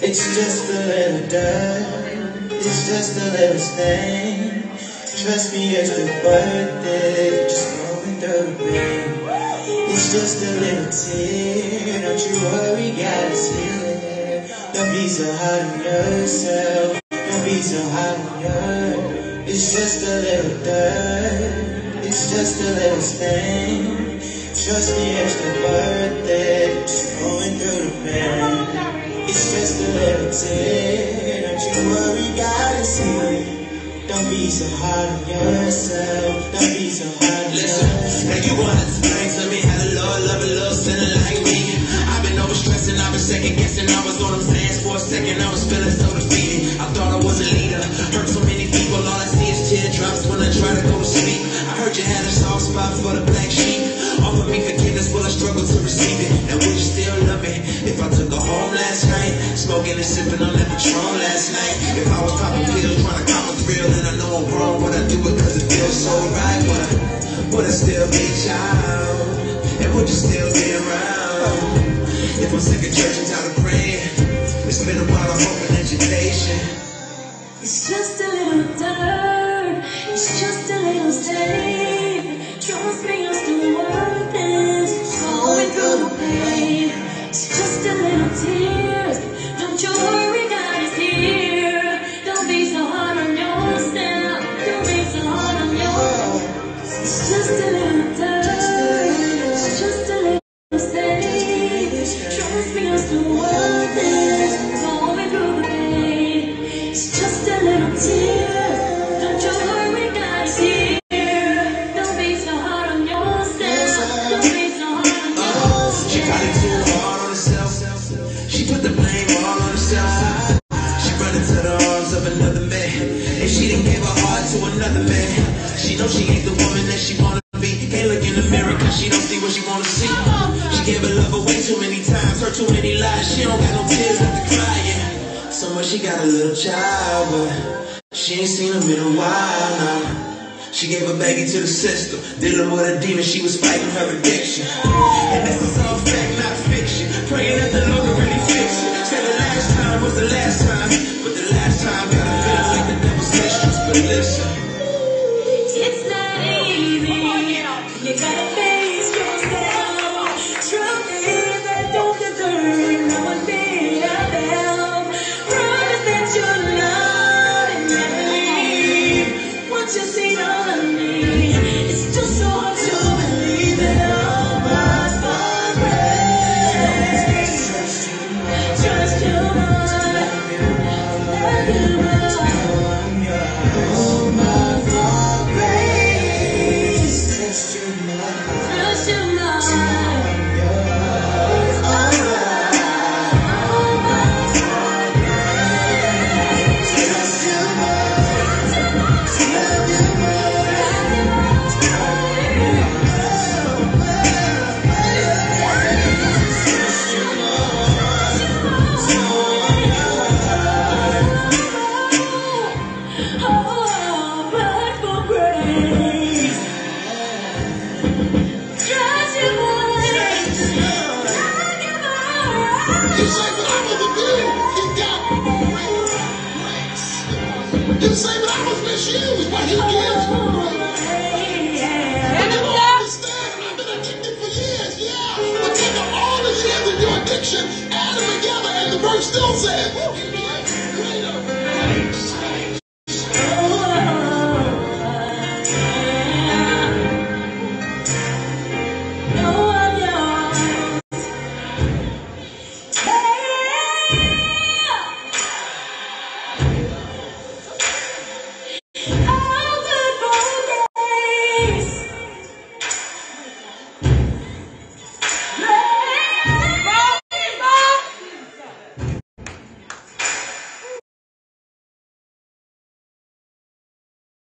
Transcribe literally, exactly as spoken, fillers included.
It's just a little dirt, it's just a little stain. Trust me, it's the worth it, just going through the pain. It's just a little tear, don't you worry, God is here. Don't be so hard on yourself, don't be so hard on yourself. It's just a little dirt, it's just a little stain. Trust me, it's the worth it, just going through the pain. It's just a little tear, don't you worry, God is here. Don't be so hard on yourself, don't be so hard on yourself. Listen, now you wanna explain to me how the Lord love a little sinner like me. I've been overstressing, I've been second guessing, I was on them sands for a second, I was feeling so defeated. I thought I was a leader, hurt so many people, all I see is teardrops when I try to go to sleep. I heard you had a soft spot for the black sheep. Offer me forgiveness, will I struggle to receive it? And would you still love me if I took her home last night? Smoking and sipping on that Patron last night. If I was popping pills, trying to cop a thrill, and I know I'm wrong, would I do it cause it feels so right? Would I, would I still be a child? And would you still be around? If I'm sick of church and tired of praying, it's been a while, I'm hoping that you're patient. It's just a little dirt, it's just a little stain. Trust me, I'm still worth it, going through the pain. It's just a little tears, don't you worry, God is here. Don't be so hard on yourself, don't be so hard on yourself. It's just a little dirt, it's just a little stain. Trust me, I'm still worth it, going through the pain. It's just a little tears, don't you worry, God is here. Don't be so hard on yourself, don't be so hard on yourself. She got it too hard on herself, she put the blame all on herself. She run into the arms of another man, and she didn't give her heart to another man. She knows she ain't the woman that she wanna be. Can't look in the mirror cause she don't see what she wanna see. She gave her love away too many times, heard too many lies. She don't got no tears left to cry, yeah. Somewhere she got a little child, but she ain't seen him in a while now. She gave her baby to the system, dealing with a demon, she was fighting her addiction. And this is all fact, not fiction. Praying that the Lord will really fix it. Said the last time was the last time, but the last time got a feeling like the devil's mistress. But listen, It's not easy, you gotta face yourself. Trust me, that don't deserve no one being out there. Promise that you'll love and never leave. What you see on me, it's just so hard to believe that all was for grace. Trust you more, love you more. All was for grace. Trust you more. It's alright. All was for grace. Trust you more. Love you all but for grace. Trust you more. Love you more. You say, but I was abused. He got grace. You say, but I was misused. But he gives me grace. And you don't understand. I've been addicted for years, yeah. But think of all the years of your addiction, add them together, and the verse still says, He gives greater grace.